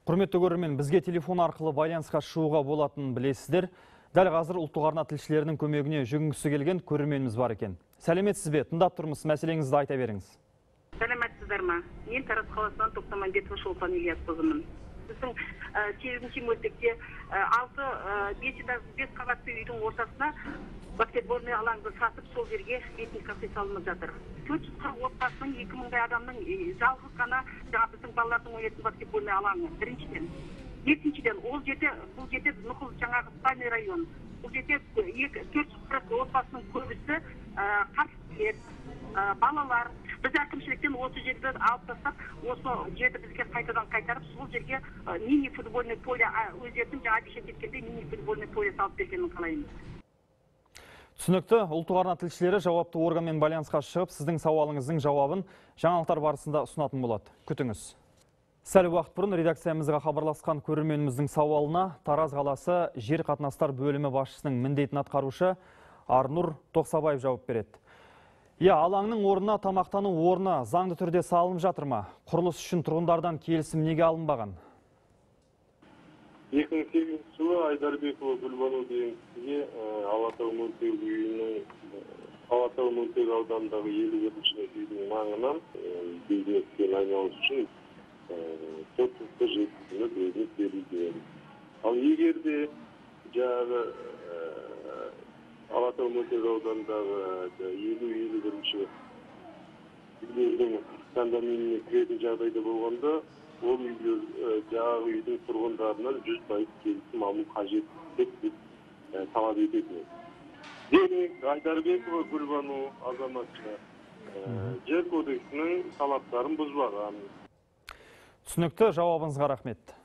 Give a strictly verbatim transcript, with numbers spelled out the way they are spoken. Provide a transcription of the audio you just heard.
Құрметті көрермен, бізге телефон арқылы байланысқа шығуға болатынын білесіздер. Дәл қазір ұлттық арна тілшілерінің көмегіне жүгінгісі келген көрерменіміз бар екен. Сәлеметсіз бе? Тыңдап тұрмыз, мәселеңізді айта беріңіз. Сәлеметсіздер ма? Мен Тараз қаласынан Тоқтаманбетова Шолпан Ильясқызымын. Біздің сегізінші мөлтекте алты бес қабатты үйдің ортасына баскетбольный алаңды сатып, сол жерге летний кафе салынып жатыр. төрт жүз қырық отбасының екі мыңдай адамның жалғыз ғана жаңа біздің балалардың ойнайтын баскетбольный алаңы. Біріншіден. Екіншіден, ол жерде, бұл жерде Нұқыл жаңағы спальный район. Бұл жерде төрт жүз қырық отбасының көбісі қарсылар, балалар. Біз әкімшіліктен осы жерді алып тастап, осы жерді бізге қайтадан қайтарып, сол жерге мини футбольный поле, өздердің жаңа обещать еткенде мини футбольный поле салып бергенін қалаймыз. Түсінікті, ұлттық арна тілшілері жауапты органмен байланысқа шығып, сіздің сауалыңыздың жауабын жаңалықтар барысында ұсынатын болады. Күтіңіз. Сәл уақыт бұрын редакциямызға хабарласқан көрерменіміздің сауалына Тараз қаласы жер қатынастар бөлімі басшысының міндетін атқарушы Арнұр Тоқсабаев жауап береді. Иә, алаңның орнына тамақтану орны заңды түрде салынып жатыр ма? Құрылыс үшін тұрғындардан келісім неге алынбаған? екі мың сегізінші жылы Айдарбекова Гүлбану деген кісіге Алатау мөлтек үйінің Алатау мөлтек ауданындағы елу бірінші үйдің маңынан бизнеспен айналысу үшін сотсызды жеткізіліп өтініп берілген. Ал егер де жаңағы Алатау мөлтек ауданындағы елу елу бірінші үйлердің кондоминіне кіретін жағдайда болғанда, ол үйлер жаңағы үйдің тұрғындарынан жүз пайыз келісім алу қажет деп талап етеді. Демек, Айдарбекова Гүлбану азаматша жер кодексінің талаптарын бұзбаған. Түсінікті, жауабыңызға рахмет.